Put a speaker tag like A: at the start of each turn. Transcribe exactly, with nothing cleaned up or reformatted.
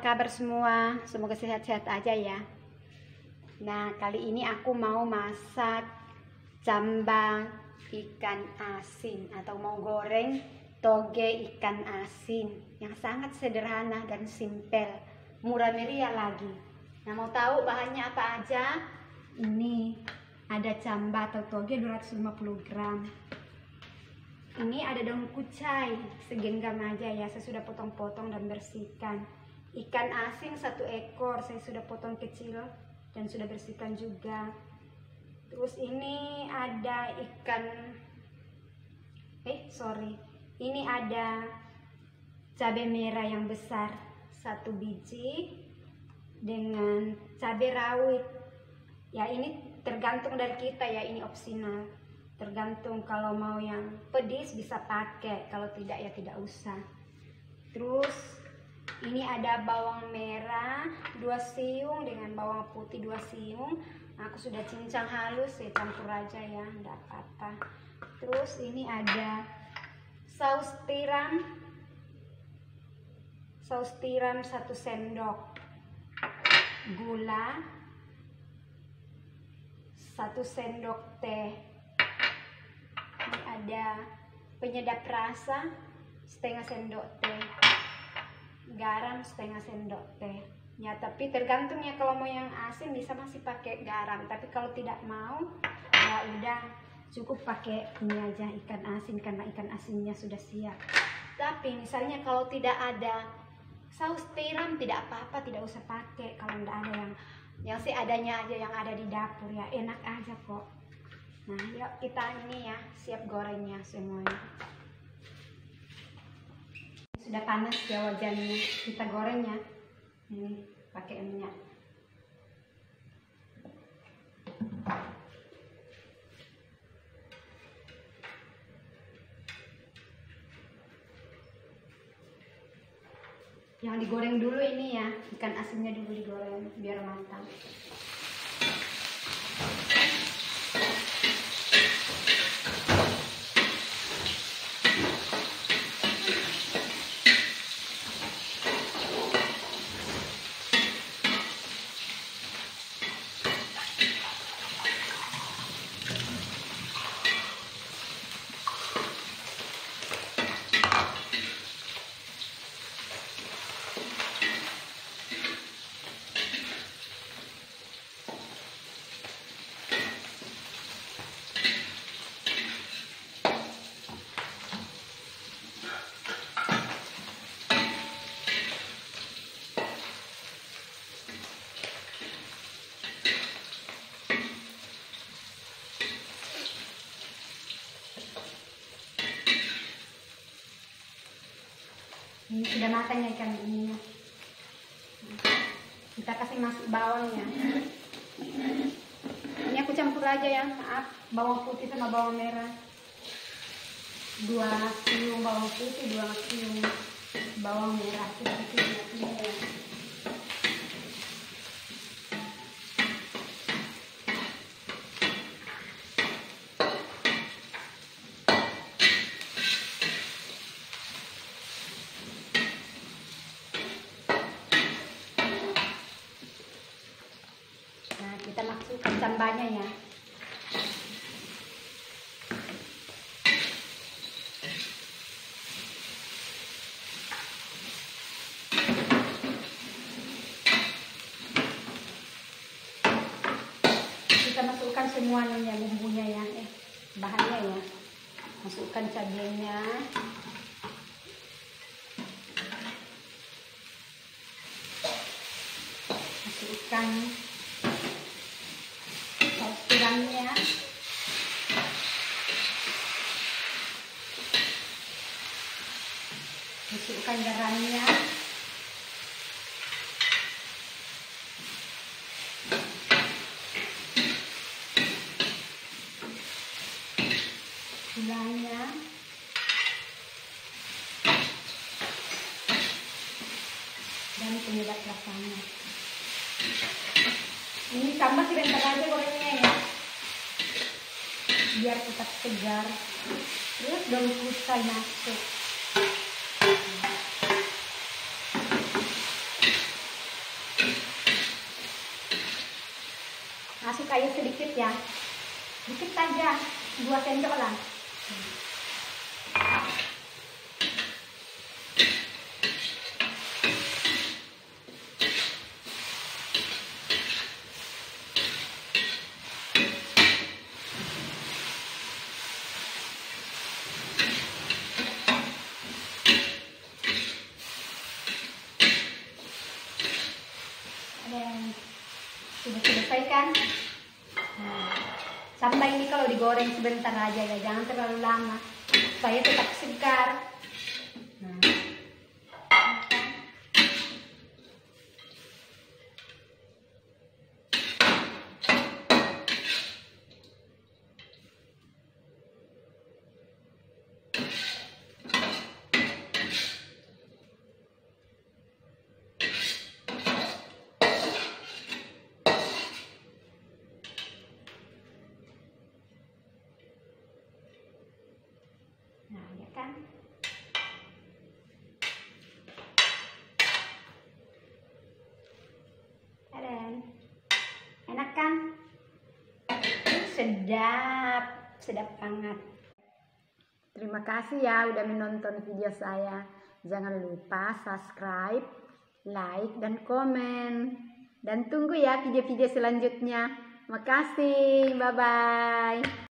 A: kabar semua? Semoga sehat-sehat aja ya. Nah, kali ini aku mau masak jambang ikan asin atau mau goreng toge ikan asin yang sangat sederhana dan simpel, murah meriah lagi. Nah, mau tahu bahannya apa aja? Ini ada jambang atau toge dua ratus lima puluh gram. Ini ada daun kucai segenggam aja ya, saya sudah potong-potong dan bersihkan. Ikan asin satu ekor, saya sudah potong kecil dan sudah bersihkan juga. Terus ini ada ikan, eh sorry, ini ada cabai merah yang besar satu biji dengan cabai rawit. Ya ini tergantung dari kita ya, ini opsional. Tergantung, kalau mau yang pedis bisa pakai, kalau tidak ya tidak usah. Terus ini ada bawang merah dua siung dengan bawang putih dua siung. Aku sudah cincang halus, saya campur aja ya, enggak apa-apa. Terus ini ada saus tiram, saus tiram satu sendok, gula satu sendok teh. Ini ada penyedap rasa setengah sendok teh, garam setengah sendok teh. Ya, tapi tergantung ya, kalau mau yang asin bisa masih pakai garam, tapi kalau tidak mau ya udah cukup pakai ini aja, ikan asin, karena ikan asinnya sudah siap. Tapi misalnya kalau tidak ada saus tiram tidak apa-apa, tidak usah pakai. Kalau tidak ada yang yang seadanya aja yang ada di dapur ya enak aja kok. Nah, yuk kita ini ya siap gorengnya semuanya. Sudah panas ya wajannya, kita gorengnya. Ini pakai minyak. Yang digoreng dulu ini ya, ikan asinnya dulu digoreng biar matang. Ini sudah matang ya ikan ini. Kita kasih masuk bawangnya. Ini aku campur aja ya, maaf, bawang putih sama bawang merah. Dua siung bawang putih, dua siung bawang merah. Kita kasih merah. Kita masukkan jambanya ya. Kita masukkan semuanya bumbunya ya, eh bahannya ya. Masukkan cabenya. Masukkan tiramnya, masukkan garamnya, gulanya, dan penyedap rasanya. Ini tambah sebentar aja gorengnya ya, biar tetap segar. Terus daun kucai masuk. Masuk air sedikit ya, sedikit saja, dua sendok lah. Dan sudah selesai kan? Nah, sambal ini kalau digoreng sebentar aja ya, jangan terlalu lama supaya tetap segar. Nah, Nah, ya kan? Keren. Enak kan? Sedap, sedap banget. Terima kasih ya udah menonton video saya. Jangan lupa subscribe, like, dan komen. Dan tunggu ya video-video selanjutnya. Makasih, bye-bye.